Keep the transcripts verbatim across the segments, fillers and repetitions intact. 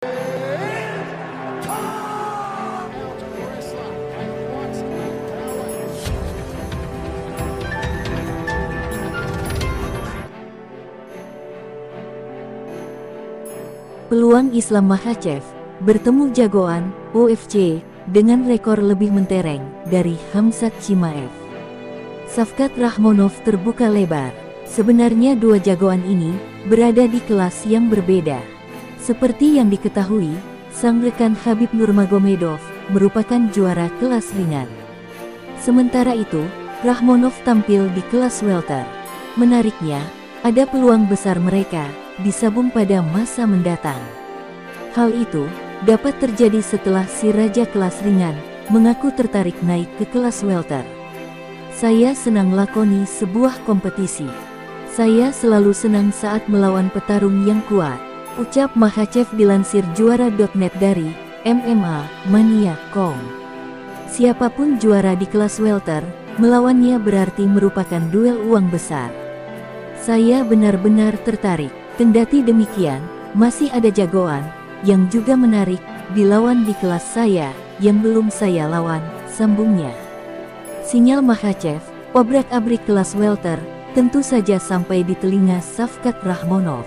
Peluang Islam Makhachev bertemu jagoan U F C dengan rekor lebih mentereng dari Khamzat Chimaev. Shavkat Rakhmonov terbuka lebar. Sebenarnya dua jagoan ini berada di kelas yang berbeda. Seperti yang diketahui, sang rekan Khabib Nurmagomedov merupakan juara kelas ringan. Sementara itu, Rakhmonov tampil di kelas welter. Menariknya, ada peluang besar mereka disabung pada masa mendatang. Hal itu dapat terjadi setelah si raja kelas ringan mengaku tertarik naik ke kelas welter. Saya senang lakoni sebuah kompetisi. Saya selalu senang saat melawan petarung yang kuat, ucap Makhachev dilansir juara dot net dari M M A Mania titik com. Siapapun juara di kelas welter, melawannya berarti merupakan duel uang besar. Saya benar-benar tertarik. Kendati demikian, masih ada jagoan yang juga menarik dilawan di kelas saya yang belum saya lawan, sambungnya. Sinyal Makhachev, obrak-abrik kelas welter, tentu saja sampai di telinga Shavkat Rakhmonov.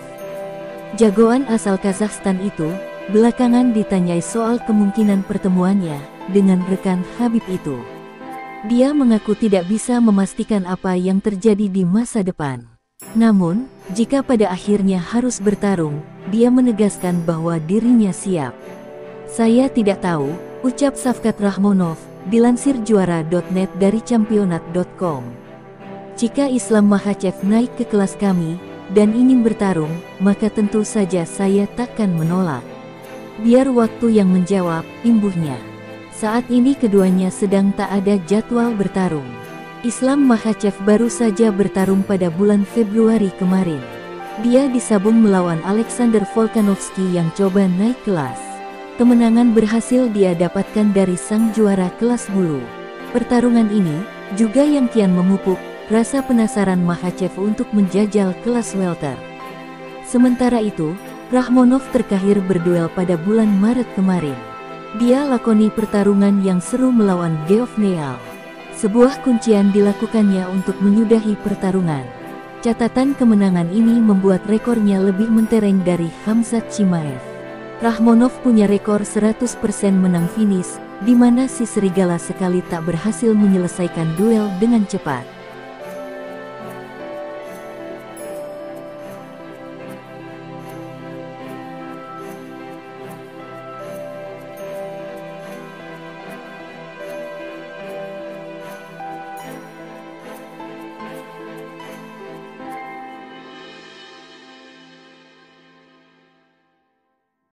Jagoan asal Kazakhstan itu belakangan ditanyai soal kemungkinan pertemuannya dengan rekan Khabib itu. Dia mengaku tidak bisa memastikan apa yang terjadi di masa depan. Namun, jika pada akhirnya harus bertarung, dia menegaskan bahwa dirinya siap. Saya tidak tahu, ucap Shavkat Rakhmonov, dilansir juara dot net dari championat dot com. Jika Islam Makhachev naik ke kelas kami, dan ingin bertarung, maka tentu saja saya takkan menolak. Biar waktu yang menjawab, imbuhnya. Saat ini keduanya sedang tak ada jadwal bertarung. Islam Makhachev baru saja bertarung pada bulan Februari kemarin. Dia disabung melawan Alexander Volkanovski yang coba naik kelas. Kemenangan berhasil dia dapatkan dari sang juara kelas bulu. Pertarungan ini juga yang kian memupuk rasa penasaran Makhachev untuk menjajal kelas welter. Sementara itu, Rakhmonov terkahir berduel pada bulan Maret kemarin. Dia lakoni pertarungan yang seru melawan Geoff Neal. Sebuah kuncian dilakukannya untuk menyudahi pertarungan. Catatan kemenangan ini membuat rekornya lebih mentereng dari Khamzat Chimaev. Rakhmonov punya rekor seratus persen menang finish, di mana si serigala sekali tak berhasil menyelesaikan duel dengan cepat.